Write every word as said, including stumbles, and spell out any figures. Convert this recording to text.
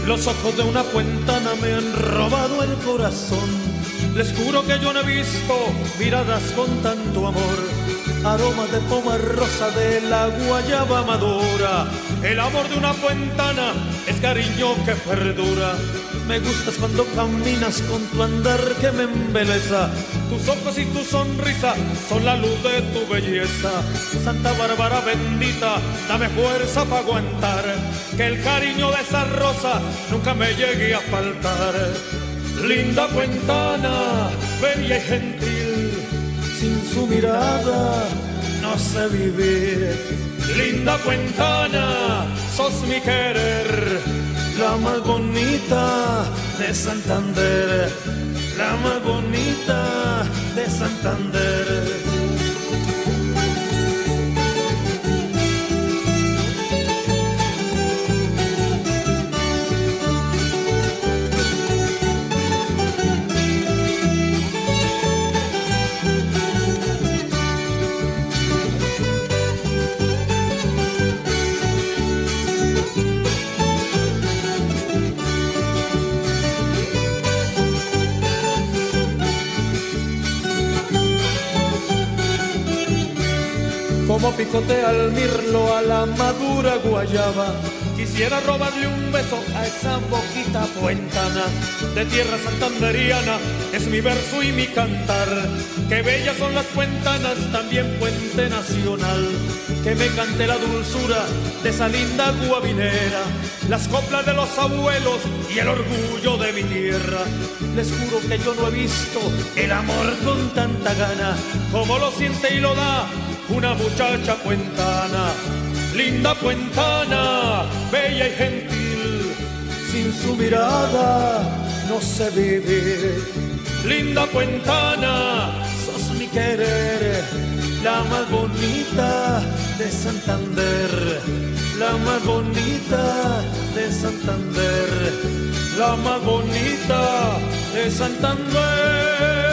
Los ojos de una puentana me han robado el corazón. Les juro que yo no he visto miradas con tanto amor. Aroma de poma rosa de la guayaba madura. El amor de una puentana es cariño que perdura. Me gustas cuando caminas con tu andar que me embeleza. Tus ojos y tu sonrisa son la luz de tu belleza. Santa Bárbara bendita, dame fuerza para aguantar, que el cariño de esa rosa nunca me llegue a faltar. Linda puentana, bella y gentil, sin su mirada no sé vivir. Linda puentana, sos mi querer, la más bonita de Santander, la más bonita de Santander. Como picotea al mirlo a la madura guayaba, quisiera robarle un beso a esa boquita puentana. De tierra santanderiana es mi verso y mi cantar. Qué bellas son las puentanas, también puente nacional. Que me cante la dulzura de esa linda guabinera, las coplas de los abuelos y el orgullo de mi tierra. Les juro que yo no he visto el amor con tanta gana como lo siente y lo da una muchacha puentana. Linda puentana, bella y gentil, sin su mirada no sé vivir. Linda puentana, sos mi querer, la más bonita de Santander, la más bonita de Santander, la más bonita de Santander.